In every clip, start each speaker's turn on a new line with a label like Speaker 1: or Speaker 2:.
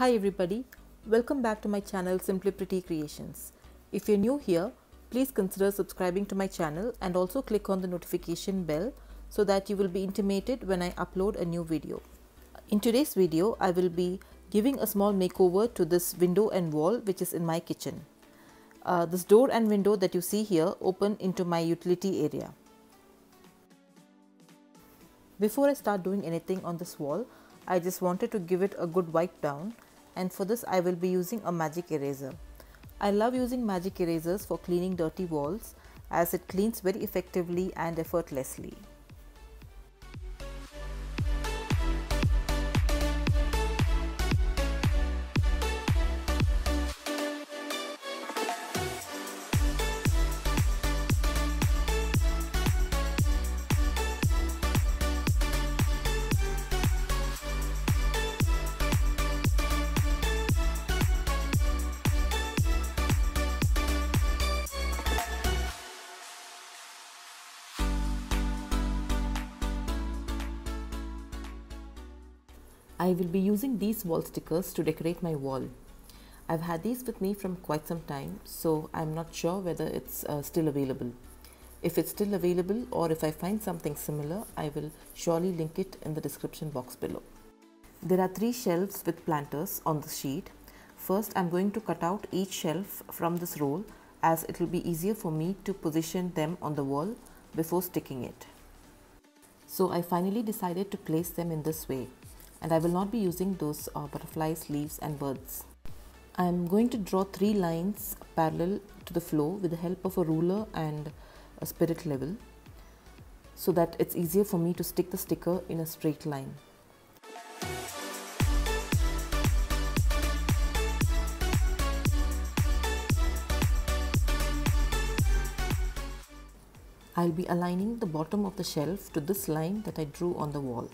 Speaker 1: Hi everybody, welcome back to my channel Simply Pretty Creations. If you're new here, please consider subscribing to my channel and also click on the notification bell so that you will be intimated when I upload a new video. In today's video, I will be giving a small makeover to this window and wall which is in my kitchen. This door and window that you see here open into my utility area. Before I start doing anything on this wall, I just wanted to give it a good wipe down, and for this I will be using a magic eraser. I love using magic erasers for cleaning dirty walls as it cleans very effectively and effortlessly. I will be using these wall stickers to decorate my wall. I've had these with me from quite some time, so I'm not sure whether it's still available. If it's still available or if I find something similar, I will surely link it in the description box below. There are 3 shelves with planters on the sheet. First, I'm going to cut out each shelf from this roll as it will be easier for me to position them on the wall before sticking it. So I finally decided to place them in this way. And I will not be using those butterflies, leaves and birds. I am going to draw 3 lines parallel to the floor with the help of a ruler and a spirit level so that it's easier for me to stick the sticker in a straight line. I'll be aligning the bottom of the shelf to this line that I drew on the wall.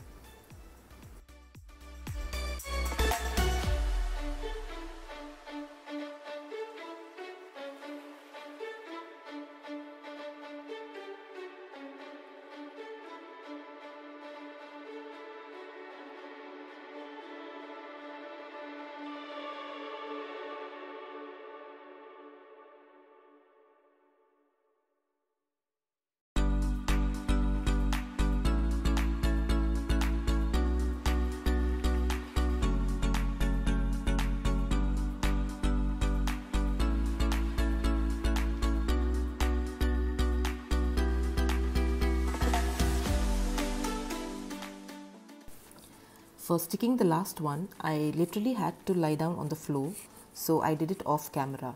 Speaker 1: For sticking the last one, I literally had to lie down on the floor, so I did it off camera.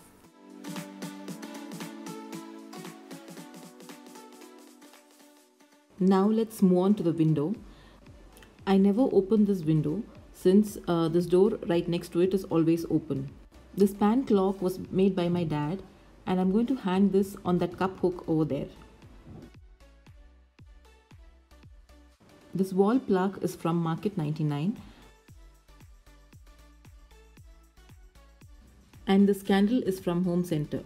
Speaker 1: Now let's move on to the window. I never open this window since this door right next to it is always open. This pan clock was made by my dad, and I'm going to hang this on that cup hook over there. This wall plug is from Market 99 and this candle is from Home Center.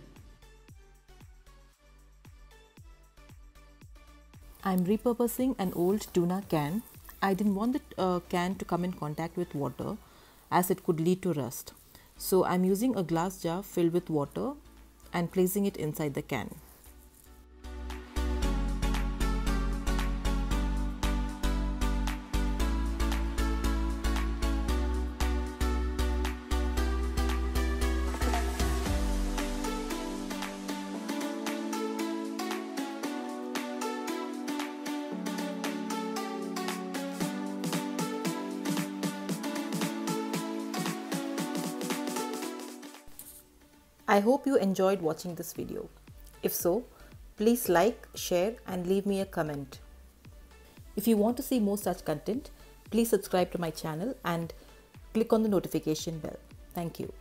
Speaker 1: I'm repurposing an old tuna can. I didn't want the can to come in contact with water as it could lead to rust. So I'm using a glass jar filled with water and placing it inside the can. I hope you enjoyed watching this video. If so, please like, share and leave me a comment. If you want to see more such content, please subscribe to my channel and click on the notification bell. Thank you.